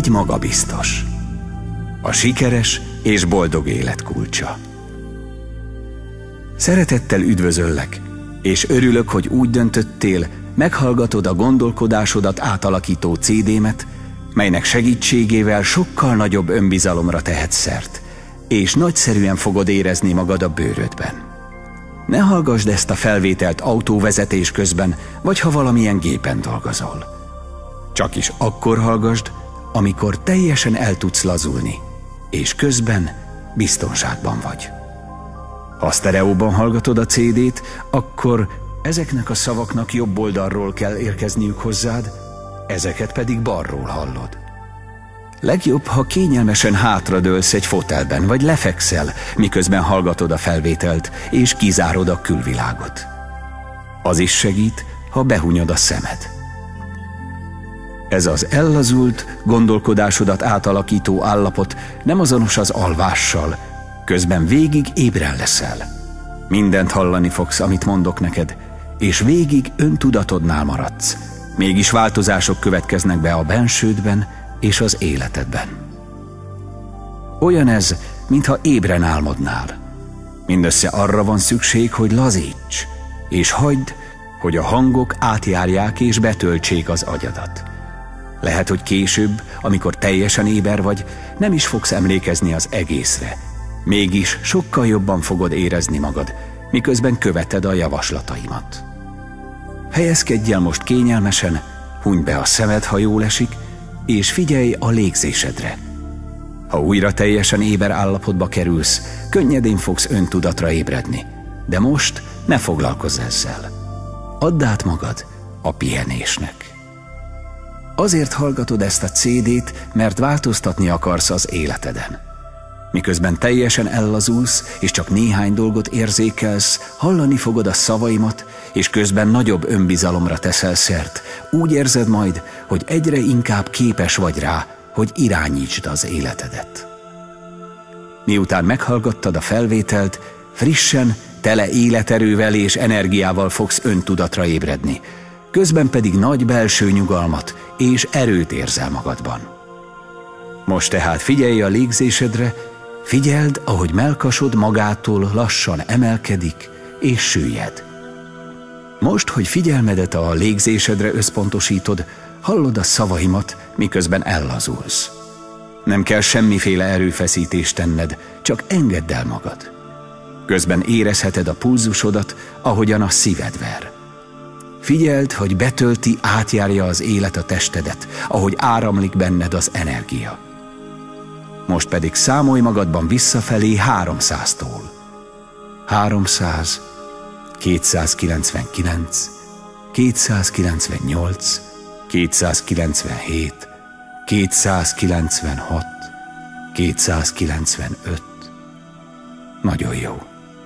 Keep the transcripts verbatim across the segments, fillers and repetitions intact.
Légy magabiztos. A sikeres és boldog élet kulcsa. Szeretettel üdvözöllek, és örülök, hogy úgy döntöttél, meghallgatod a gondolkodásodat átalakító cé dé-met, melynek segítségével sokkal nagyobb önbizalomra tehetsz szert, és nagyszerűen fogod érezni magad a bőrödben. Ne hallgasd ezt a felvételt autóvezetés közben, vagy ha valamilyen gépen dolgozol. Csak is akkor hallgasd, amikor teljesen el tudsz lazulni, és közben biztonságban vagy. Ha sztereóban hallgatod a cé dét, akkor ezeknek a szavaknak jobb oldalról kell érkezniük hozzád, ezeket pedig balról hallod. Legjobb, ha kényelmesen hátradőlsz egy fotelben, vagy lefekszel, miközben hallgatod a felvételt, és kizárod a külvilágot. Az is segít, ha behunyod a szemed. Ez az ellazult, gondolkodásodat átalakító állapot nem azonos az alvással, közben végig ébren leszel. Mindent hallani fogsz, amit mondok neked, és végig öntudatodnál maradsz. Mégis változások következnek be a bensődben és az életedben. Olyan ez, mintha ébren álmodnál. Mindössze arra van szükség, hogy lazíts, és hagyd, hogy a hangok átjárják és betöltsék az agyadat. Lehet, hogy később, amikor teljesen éber vagy, nem is fogsz emlékezni az egészre. Mégis sokkal jobban fogod érezni magad, miközben követed a javaslataimat. Helyezkedj el most kényelmesen, hunyd be a szemed, ha jól esik, és figyelj a légzésedre. Ha újra teljesen éber állapotba kerülsz, könnyedén fogsz öntudatra ébredni, de most ne foglalkozz ezzel. Add át magad a pihenésnek. Azért hallgatod ezt a cé dét, mert változtatni akarsz az életeden. Miközben teljesen ellazulsz, és csak néhány dolgot érzékelsz, hallani fogod a szavaimat, és közben nagyobb önbizalomra teszel szert. Úgy érzed majd, hogy egyre inkább képes vagy rá, hogy irányítsd az életedet. Miután meghallgattad a felvételt, frissen, tele életerővel és energiával fogsz öntudatra ébredni, közben pedig nagy belső nyugalmat és erőt érzel magadban. Most tehát figyelj a légzésedre, figyeld, ahogy mellkasod magától lassan emelkedik és süllyed. Most, hogy figyelmedet a légzésedre összpontosítod, hallod a szavaimat, miközben ellazulsz. Nem kell semmiféle erőfeszítést tenned, csak engedd el magad. Közben érezheted a pulzusodat, ahogyan a szíved ver. Figyeld, hogy betölti, átjárja az élet a testedet, ahogy áramlik benned az energia. Most pedig számolj magadban visszafelé háromszáztól. háromszáz, kétszázkilencvenkilenc, kétszázkilencvennyolc, kétszázkilencvenhét, kétszázkilencvenhat, kétszázkilencvenöt. Nagyon jó.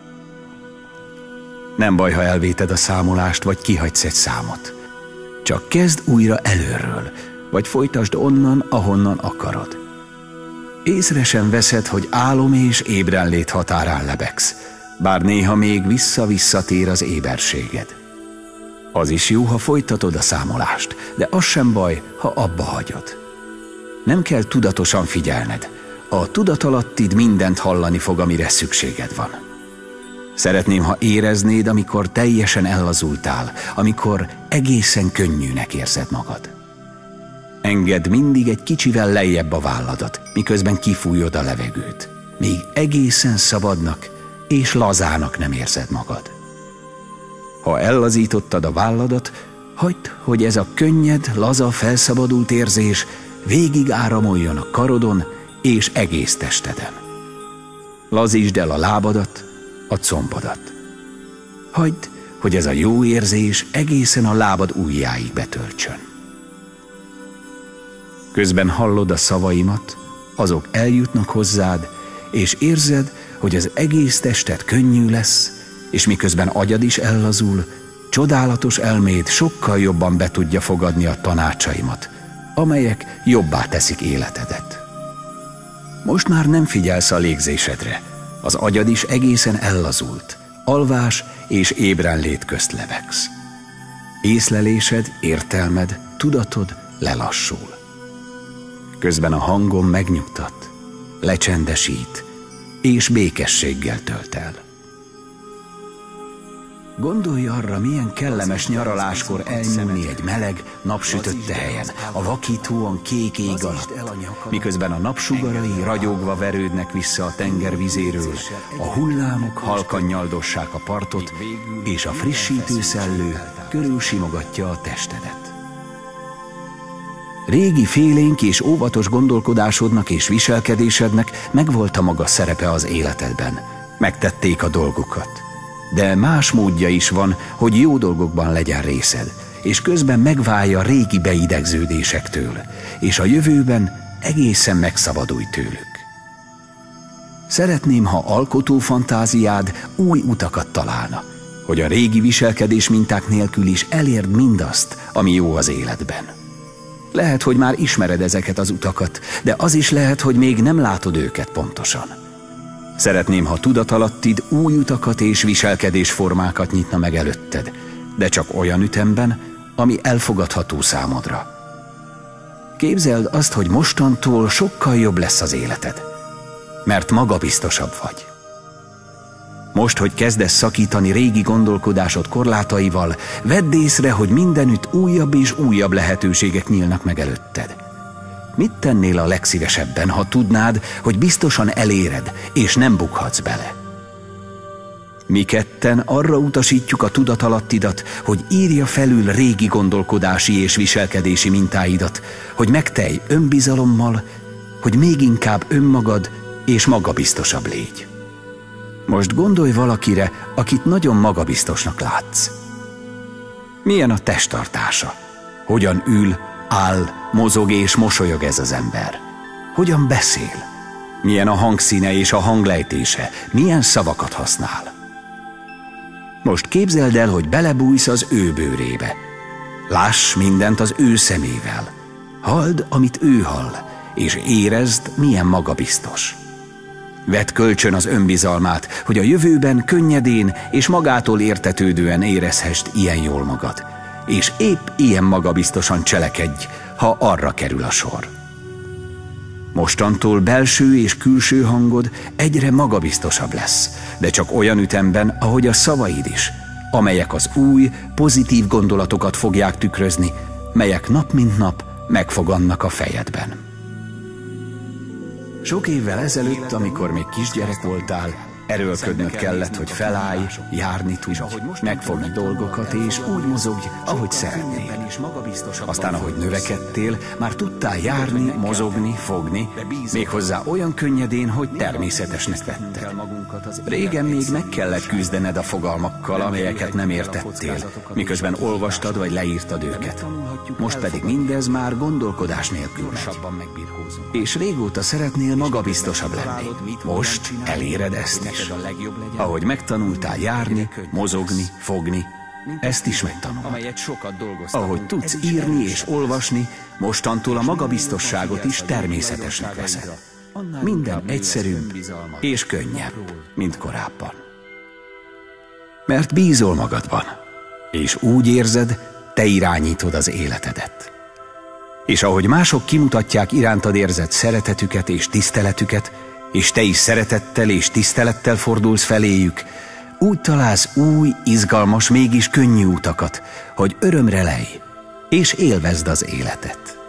Nem baj, ha elvéted a számolást, vagy kihagysz egy számot. Csak kezd újra előről, vagy folytasd onnan, ahonnan akarod. Észre sem veszed, hogy álom és ébrenlét határán lebegsz, bár néha még vissza-visszatér az éberséged. Az is jó, ha folytatod a számolást, de az sem baj, ha abba hagyod. Nem kell tudatosan figyelned. A tudatalattid mindent hallani fog, amire szükséged van. Szeretném, ha éreznéd, amikor teljesen ellazultál, amikor egészen könnyűnek érzed magad. Engedd mindig egy kicsivel lejjebb a válladat, miközben kifújod a levegőt, míg egészen szabadnak és lazának nem érzed magad. Ha ellazítottad a válladat, hagyd, hogy ez a könnyed, laza, felszabadult érzés végig áramoljon a karodon és egész testeden. Lazítsd el a lábadat, a combodat. Hagyd, hogy ez a jó érzés egészen a lábad ujjáig betöltsön. Közben hallod a szavaimat, azok eljutnak hozzád, és érzed, hogy az egész tested könnyű lesz, és miközben agyad is ellazul, csodálatos elméd sokkal jobban be tudja fogadni a tanácsaimat, amelyek jobbá teszik életedet. Most már nem figyelsz a légzésedre, az agyad is egészen ellazult, alvás és ébrenlét közt lebegsz. Észlelésed, értelmed, tudatod lelassul. közben a hangom megnyugtat, lecsendesít és békességgel tölt el. Gondolj arra, milyen kellemes nyaraláskor elnyúlni egy meleg, napsütötte helyen, a vakítóan kék ég alatt, miközben a napsugarai ragyogva verődnek vissza a tenger vizéről, a hullámok halkan nyaldossák a partot, és a frissítő szellő körül simogatja a testedet. Régi félénk és óvatos gondolkodásodnak és viselkedésednek megvolt a maga szerepe az életedben. Megtették a dolgukat. De más módja is van, hogy jó dolgokban legyen részed, és közben megválja régi beidegződésektől, és a jövőben egészen megszabadulj tőlük. Szeretném, ha alkotó fantáziád új utakat találna, hogy a régi viselkedés minták nélkül is elérd mindazt, ami jó az életben. Lehet, hogy már ismered ezeket az utakat, de az is lehet, hogy még nem látod őket pontosan. Szeretném, ha tudatalattid új utakat és viselkedésformákat nyitna meg előtted, de csak olyan ütemben, ami elfogadható számodra. Képzeld azt, hogy mostantól sokkal jobb lesz az életed, mert magabiztosabb vagy. Most, hogy kezdesz szakítani régi gondolkodásod korlátaival, vedd észre, hogy mindenütt újabb és újabb lehetőségek nyílnak meg előtted. Mit tennél a legszívesebben, ha tudnád, hogy biztosan eléred, és nem bukhatsz bele? Mi ketten arra utasítjuk a tudatalattidat, hogy írja felül régi gondolkodási és viselkedési mintáidat, hogy megtelj önbizalommal, hogy még inkább önmagad és magabiztosabb légy. Most gondolj valakire, akit nagyon magabiztosnak látsz. Milyen a testtartása? Hogyan ül, áll, mozog és mosolyog ez az ember? Hogyan beszél? Milyen a hangszíne és a hanglejtése? Milyen szavakat használ? Most képzeld el, hogy belebújsz az ő bőrébe. Láss mindent az ő szemével. Halld, amit ő hall, és érezd, milyen magabiztos. Vedd kölcsön az önbizalmát, hogy a jövőben könnyedén és magától értetődően érezhest ilyen jól magad, és épp ilyen magabiztosan cselekedj, ha arra kerül a sor. Mostantól belső és külső hangod egyre magabiztosabb lesz, de csak olyan ütemben, ahogy a szavaid is, amelyek az új, pozitív gondolatokat fogják tükrözni, melyek nap mint nap megfogannak a fejedben. Sok évvel ezelőtt, amikor még kisgyerek voltál, erőlködnöd kellett, hogy felállj, járni tudj, megfogd dolgokat és úgy mozogj, ahogy szeretnél. Aztán, ahogy növekedtél, már tudtál járni, mozogni, fogni, méghozzá olyan könnyedén, hogy természetesnek vetted. Régen még meg kellett küzdened a fogalmakkal, amelyeket nem értettél, miközben olvastad vagy leírtad őket. Most pedig mindez már gondolkodás nélkül megy. És régóta szeretnél magabiztosabb lenni. Most eléred ezt is. Ahogy megtanultál járni, mozogni, fogni, ezt is megtanulod. Ahogy tudsz írni és olvasni, mostantól a magabiztosságot is természetesnek veszed. Minden egyszerűbb és könnyebb, mint korábban. Mert bízol magadban, és úgy érzed, te irányítod az életedet. És ahogy mások kimutatják irántad érzett szeretetüket és tiszteletüket, és te is szeretettel és tisztelettel fordulsz feléjük, úgy találsz új, izgalmas, mégis könnyű utakat, hogy örömre lejj, és élvezd az életet.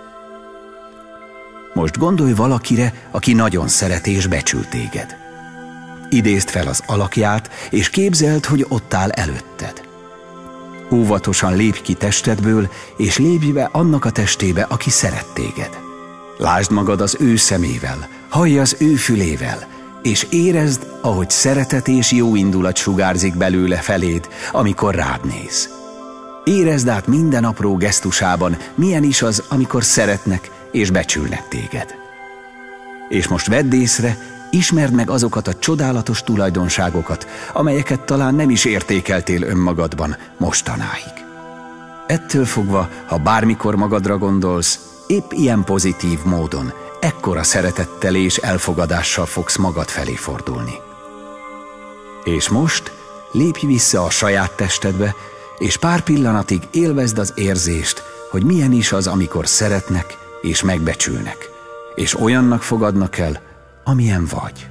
Most gondolj valakire, aki nagyon szeret és becsül téged. Idézd fel az alakját, és képzeld, hogy ott áll előtted. Óvatosan lépj ki testedből, és lépj be annak a testébe, aki szeret téged. Lásd magad az ő szemével, hallj az ő fülével, és érezd, ahogy szeretet és jó indulat sugárzik belőle feléd, amikor rád néz. Érezd át minden apró gesztusában, milyen is az, amikor szeretnek és becsülnek téged. És most vedd észre, ismerd meg azokat a csodálatos tulajdonságokat, amelyeket talán nem is értékeltél önmagadban mostanáig. Ettől fogva, ha bármikor magadra gondolsz, épp ilyen pozitív módon, ekkora szeretettel és elfogadással fogsz magad felé fordulni. És most lépj vissza a saját testedbe, és pár pillanatig élvezd az érzést, hogy milyen is az, amikor szeretnek és megbecsülnek, és olyannak fogadnak el, amilyen vagy.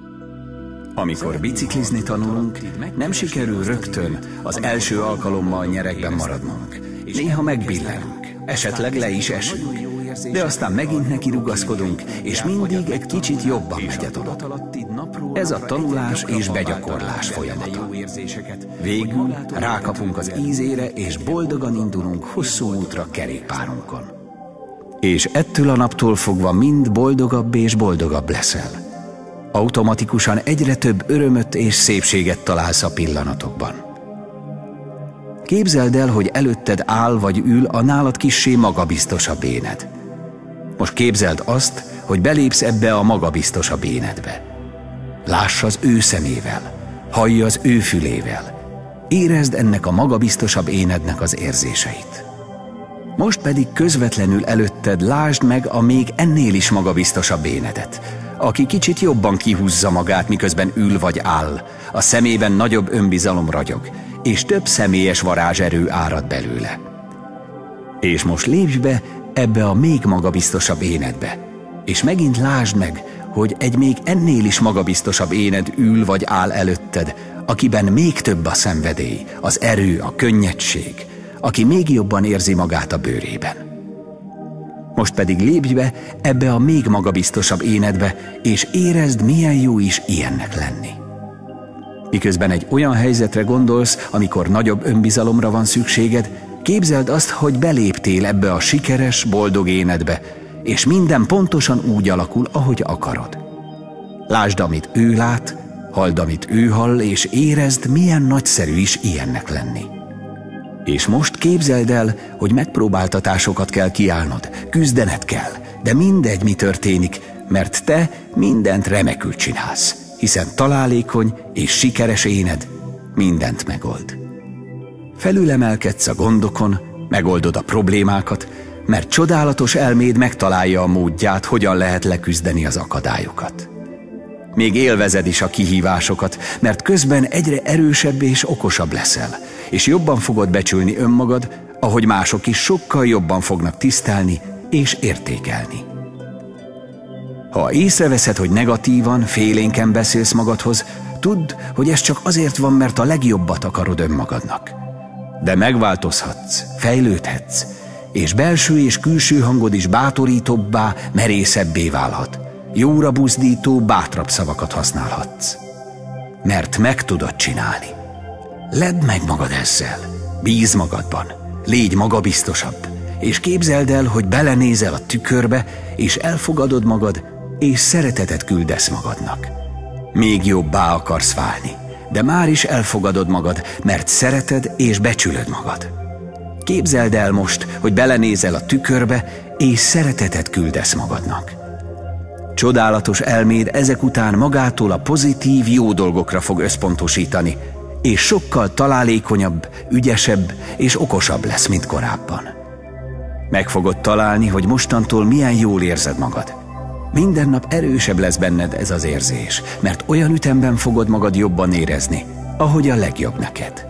Amikor biciklizni tanulunk, nem sikerül rögtön az első alkalommal nyeregben maradnunk. Néha megbillenünk, esetleg le is esünk, de aztán megint neki rugaszkodunk, és mindig egy kicsit jobban megy a dolog. Ez a tanulás és begyakorlás folyamata. Végül rákapunk az ízére, és boldogan indulunk hosszú útra kerékpárunkon. És ettől a naptól fogva mind boldogabb és boldogabb leszel. Automatikusan egyre több örömöt és szépséget találsz a pillanatokban. Képzeld el, hogy előtted áll vagy ül a nálad kissé magabiztosabb éned. Most képzeld azt, hogy belépsz ebbe a magabiztosabb énedbe. Láss az ő szemével, hallj az ő fülével, érezd ennek a magabiztosabb énednek az érzéseit. Most pedig közvetlenül előtted lásd meg a még ennél is magabiztosabb énedet, aki kicsit jobban kihúzza magát, miközben ül vagy áll, a szemében nagyobb önbizalom ragyog, és több személyes varázserő árad belőle. És most lépj be ebbe a még magabiztosabb énedbe, és megint lásd meg, hogy egy még ennél is magabiztosabb éned ül vagy áll előtted, akiben még több a szenvedély, az erő, a könnyedség, aki még jobban érzi magát a bőrében. Most pedig lépj be ebbe a még magabiztosabb énedbe, és érezd, milyen jó is ilyennek lenni. Miközben egy olyan helyzetre gondolsz, amikor nagyobb önbizalomra van szükséged, képzeld azt, hogy beléptél ebbe a sikeres, boldog énedbe, és minden pontosan úgy alakul, ahogy akarod. Lásd, amit ő lát, halld, amit ő hall, és érezd, milyen nagyszerű is ilyennek lenni. És most képzeld el, hogy megpróbáltatásokat kell kiállnod, küzdened kell, de mindegy, mi történik, mert te mindent remekül csinálsz, hiszen találékony és sikeres éned mindent megold. Felülemelkedsz a gondokon, megoldod a problémákat, mert csodálatos elméd megtalálja a módját, hogyan lehet leküzdeni az akadályokat. Még élvezed is a kihívásokat, mert közben egyre erősebb és okosabb leszel, és jobban fogod becsülni önmagad, ahogy mások is sokkal jobban fognak tisztelni és értékelni. Ha észreveszed, hogy negatívan, félénken beszélsz magadhoz, tudd, hogy ez csak azért van, mert a legjobbat akarod önmagadnak. De megváltozhatsz, fejlődhetsz, és belső és külső hangod is bátorítóbbá, merészebbé válhat. Jóra buzdító, bátrabb szavakat használhatsz. Mert meg tudod csinálni. Ledd meg magad ezzel, bízz magadban, légy magabiztosabb, és képzeld el, hogy belenézel a tükörbe, és elfogadod magad, és szeretetet küldesz magadnak. Még jobbá akarsz válni, de már is elfogadod magad, mert szereted és becsülöd magad. Képzeld el most, hogy belenézel a tükörbe, és szeretetet küldesz magadnak. Csodálatos elméd ezek után magától a pozitív, jó dolgokra fog összpontosítani, és sokkal találékonyabb, ügyesebb és okosabb lesz, mint korábban. Meg fogod találni, hogy mostantól milyen jól érzed magad. Minden nap erősebb lesz benned ez az érzés, mert olyan ütemben fogod magad jobban érezni, ahogy a legjobb neked.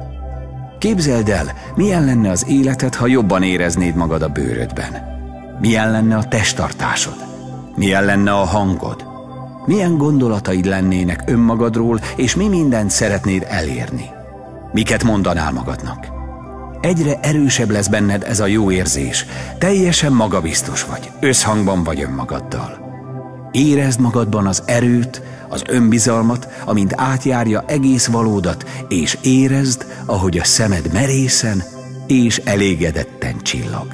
Képzeld el, milyen lenne az életed, ha jobban éreznéd magad a bőrödben. Milyen lenne a testtartásod? Milyen lenne a hangod? Milyen gondolataid lennének önmagadról, és mi mindent szeretnéd elérni? Miket mondanál magadnak? Egyre erősebb lesz benned ez a jó érzés, teljesen magabiztos vagy, összhangban vagy önmagaddal. Érezd magadban az erőt, az önbizalmat, amint átjárja egész valódat, és érezd, ahogy a szemed merészen és elégedetten csillog.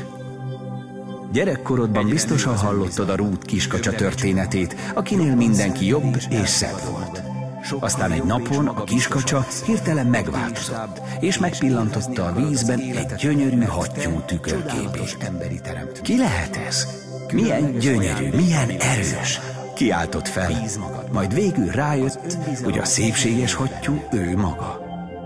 Gyerekkorodban biztosan hallottad a Ruth kiskacsa történetét, akinél mindenki jobb és szebb volt. Aztán egy napon a kiskacsa hirtelen megváltozott, és megpillantotta a vízben egy gyönyörű hattyú tükörképét. Ki lehet ez? Milyen gyönyörű, milyen erős! Kiáltott fel, majd végül rájött, hogy a szépséges hattyú ő maga.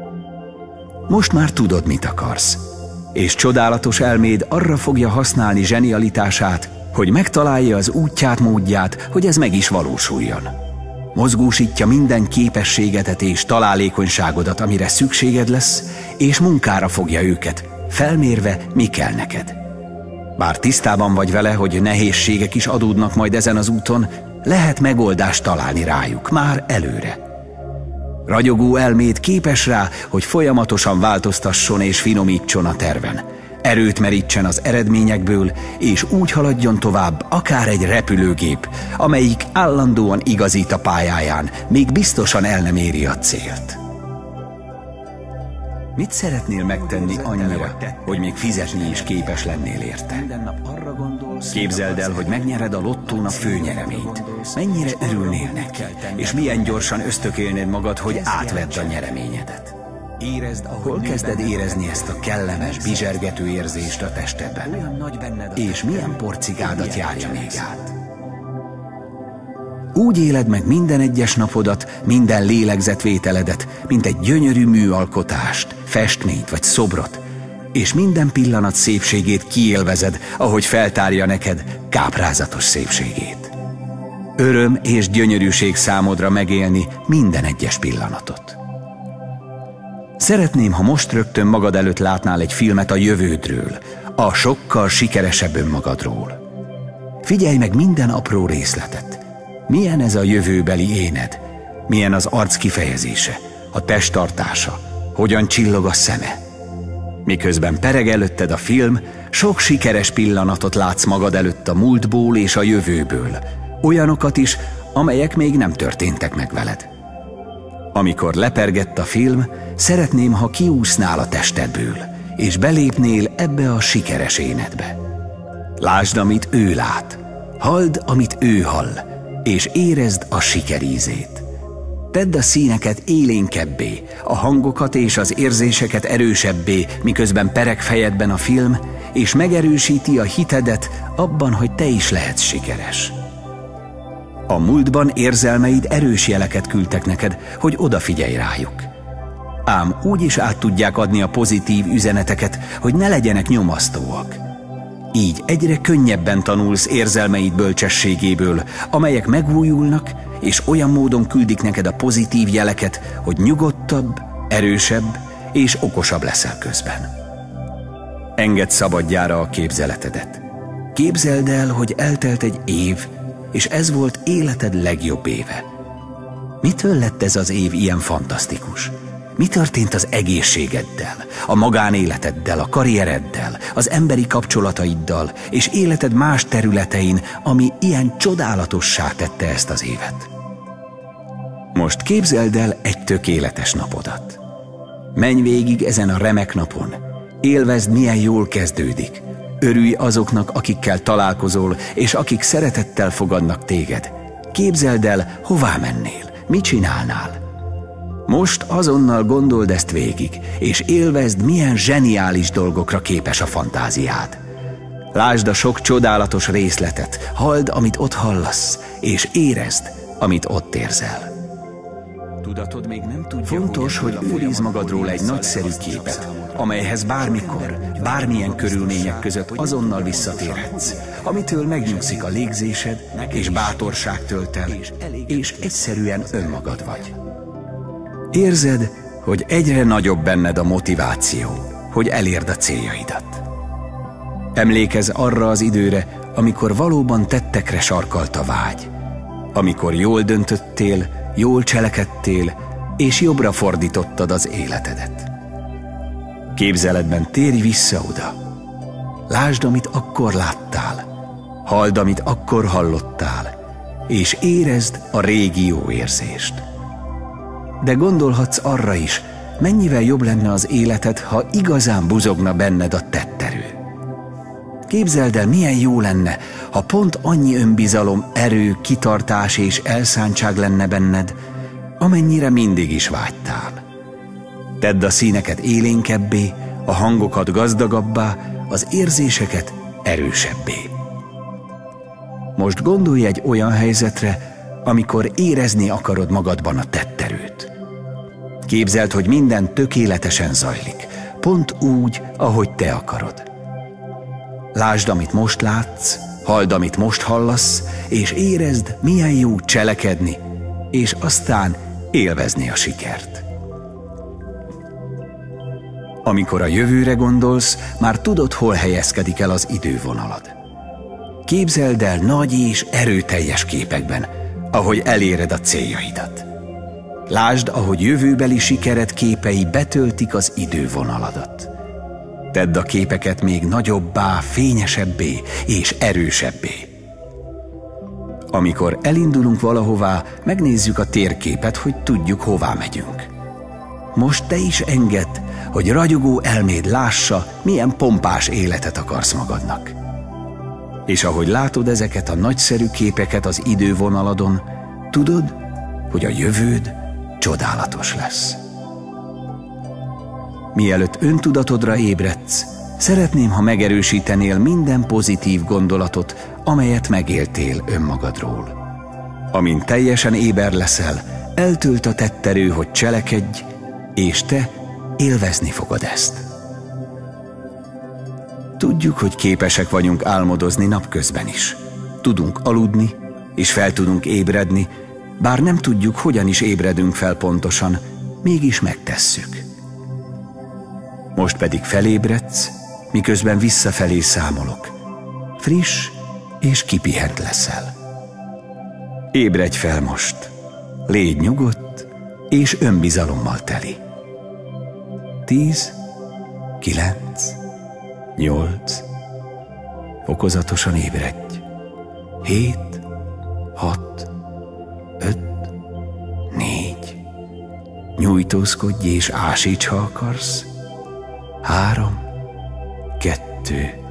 Most már tudod, mit akarsz, és csodálatos elméd arra fogja használni zsenialitását, hogy megtalálja az útját, módját, hogy ez meg is valósuljon. Mozgósítja minden képességedet és találékonyságodat, amire szükséged lesz, és munkára fogja őket, felmérve, mi kell neked. Bár tisztában vagy vele, hogy nehézségek is adódnak majd ezen az úton, lehet megoldást találni rájuk, már előre. Ragyogó elméd képes rá, hogy folyamatosan változtasson és finomítson a terven. Erőt merítsen az eredményekből, és úgy haladjon tovább akár egy repülőgép, amelyik állandóan igazít a pályáján, még biztosan el nem éri a célt. Mit szeretnél megtenni annyira, hogy még fizetni is képes lennél érte? Képzeld el, hogy megnyered a lottón a főnyereményt. Mennyire örülnél neki, és milyen gyorsan ösztökélnéd magad, hogy átvedd a nyereményedet. Hol kezded érezni ezt a kellemes, bizsergető érzést a testedben? És milyen porcikádat járja még át? Úgy éled meg minden egyes napodat, minden lélegzetvételedet, mint egy gyönyörű műalkotást, festményt vagy szobrot, és minden pillanat szépségét kiélvezed, ahogy feltárja neked káprázatos szépségét. Öröm és gyönyörűség számodra megélni minden egyes pillanatot. Szeretném, ha most rögtön magad előtt látnál egy filmet a jövődről, a sokkal sikeresebb önmagadról. Figyelj meg minden apró részletet. Milyen ez a jövőbeli éned? Milyen az arc kifejezése, a testtartása, hogyan csillog a szeme? Miközben pereg előtted a film, sok sikeres pillanatot látsz magad előtt a múltból és a jövőből, olyanokat is, amelyek még nem történtek meg veled. Amikor lepergett a film, szeretném, ha kiúsznál a testedből, és belépnél ebbe a sikeres énedbe. Lásd, amit ő lát, halld, amit ő hall, és érezd a sikerízét. Tedd a színeket élénkebbé, a hangokat és az érzéseket erősebbé, miközben pereg fejedben a film, és megerősíti a hitedet abban, hogy te is lehetsz sikeres. A múltban érzelmeid erős jeleket küldtek neked, hogy odafigyelj rájuk. Ám úgy is át tudják adni a pozitív üzeneteket, hogy ne legyenek nyomasztóak. Így egyre könnyebben tanulsz érzelmeid bölcsességéből, amelyek megújulnak, és olyan módon küldik neked a pozitív jeleket, hogy nyugodtabb, erősebb és okosabb leszel közben. Engedd szabadjára a képzeletedet. Képzeld el, hogy eltelt egy év, és ez volt életed legjobb éve. Mitől lett ez az év ilyen fantasztikus? Mi történt az egészségeddel, a magánéleteddel, a karriereddel, az emberi kapcsolataiddal és életed más területein, ami ilyen csodálatossá tette ezt az évet? Most képzeld el egy tökéletes napodat. Menj végig ezen a remek napon. Élvezd, milyen jól kezdődik. Örülj azoknak, akikkel találkozol, és akik szeretettel fogadnak téged. Képzeld el, hová mennél, mit csinálnál. Most azonnal gondold ezt végig, és élvezd, milyen zseniális dolgokra képes a fantáziád. Lásd a sok csodálatos részletet, halld, amit ott hallasz, és érezd, amit ott érzel. Tudatod még nem tudja, fontos, hogy őrizd magadról egy nagyszerű képet, amelyhez bármikor, bármilyen körülmények között azonnal visszatérhetsz, amitől megnyugszik a légzésed, és bátorság tölt el, és egyszerűen önmagad vagy. Érzed, hogy egyre nagyobb benned a motiváció, hogy elérd a céljaidat. Emlékezz arra az időre, amikor valóban tettekre sarkalt a vágy, amikor jól döntöttél, jól cselekedtél, és jobbra fordítottad az életedet. Képzeletben térj vissza oda. Lásd, amit akkor láttál, halld, amit akkor hallottál, és érezd a régi jó érzést. De gondolhatsz arra is, mennyivel jobb lenne az életed, ha igazán buzogna benned a tetterő. Képzeld el, milyen jó lenne, ha pont annyi önbizalom, erő, kitartás és elszántság lenne benned, amennyire mindig is vágytál. Tedd a színeket élénkebbé, a hangokat gazdagabbá, az érzéseket erősebbé. Most gondolj egy olyan helyzetre, amikor érezni akarod magadban a tetterőt. Képzeld, hogy minden tökéletesen zajlik, pont úgy, ahogy te akarod. Lásd, amit most látsz, halld, amit most hallasz, és érezd, milyen jó cselekedni, és aztán élvezni a sikert. Amikor a jövőre gondolsz, már tudod, hol helyezkedik el az idővonalad. Képzeld el nagy és erőteljes képekben, ahogy eléred a céljaidat. Lásd, ahogy jövőbeli sikered képei betöltik az idővonaladat. Tedd a képeket még nagyobbá, fényesebbé és erősebbé. Amikor elindulunk valahová, megnézzük a térképet, hogy tudjuk, hová megyünk. Most te is engedd, hogy ragyogó elméd lássa, milyen pompás életet akarsz magadnak. És ahogy látod ezeket a nagyszerű képeket az idővonaladon, tudod, hogy a jövőd csodálatos lesz. Mielőtt öntudatodra ébredsz, szeretném, ha megerősítenél minden pozitív gondolatot, amelyet megéltél önmagadról. Amint teljesen éber leszel, eltölt a tetterő, hogy cselekedj, és te élvezni fogod ezt. Tudjuk, hogy képesek vagyunk álmodozni napközben is. Tudunk aludni, és fel tudunk ébredni, bár nem tudjuk, hogyan is ébredünk fel pontosan, mégis megtesszük. Most pedig felébredsz, miközben visszafelé számolok. Friss és kipihent leszel. Ébredj fel most, légy nyugodt és önbizalommal teli. Tíz, kilenc, nyolc, fokozatosan ébredj. Hét, hat, öt, négy, nyújtózkodj és ásíts, ha akarsz. Három, kettő,